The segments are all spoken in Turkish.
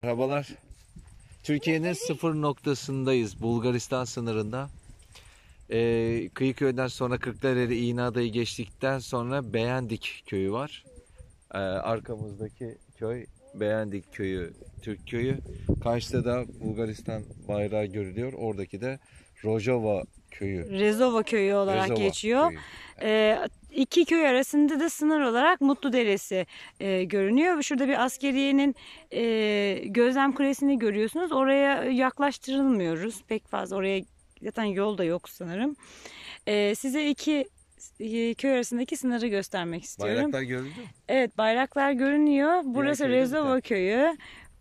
Merhabalar. Türkiye'nin sıfır noktasındayız. Bulgaristan sınırında. Kıyıköy'den sonra Kırklareli İğneada'yı geçtikten sonra Beğendik köyü var. Arkamızdaki köy Beğendik köyü, Türk köyü. Karşıda da Bulgaristan bayrağı görülüyor. Oradaki de Rojava köyü. Rezova köyü olarak geçiyor. İki köy arasında da sınır olarak Mutluderesi görünüyor. Şurada bir askeriyenin gözlem kulesini görüyorsunuz. Oraya yaklaştırılmıyoruz. Pek fazla oraya zaten yol da yok sanırım. Size iki köy arasındaki sınırı göstermek istiyorum. Bayraklar görüldü mü? Evet, bayraklar görünüyor. Burası Rezova köyü.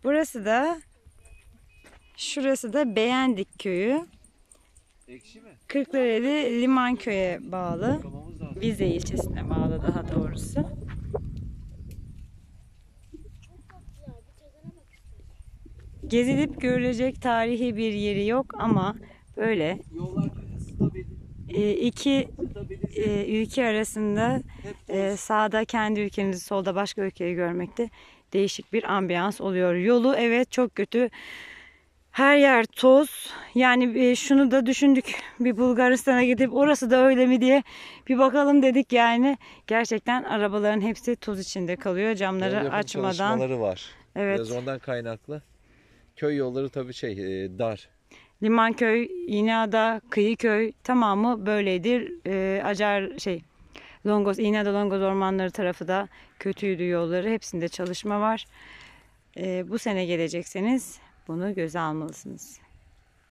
Şurası da Beğendik köyü. Ekşi mi? Kırklareli Limanköy'e bağlı. Vize ilçesine bağlı daha doğrusu. Gezilip görülecek tarihi bir yeri yok ama böyle iki ülke arasında sağda kendi ülkenizi, solda başka ülkeyi görmekte değişik bir ambiyans oluyor. Yolu evet çok kötü. Her yer toz. Yani şunu da düşündük. Bir Bulgaristan'a gidip orası da öyle mi diye bir bakalım dedik yani. Gerçekten arabaların hepsi toz içinde kalıyor. Camları açmadan. Çalışmaları var. Evet. Biraz ondan kaynaklı. Köy yolları tabii dar. Limanköy, İğneada, Kıyıköy tamamı böyledir. Longoz, İğneada Longoz ormanları tarafı da kötüydü yolları. Hepsinde çalışma var. Bu sene gelecekseniz bunu göze almalısınız.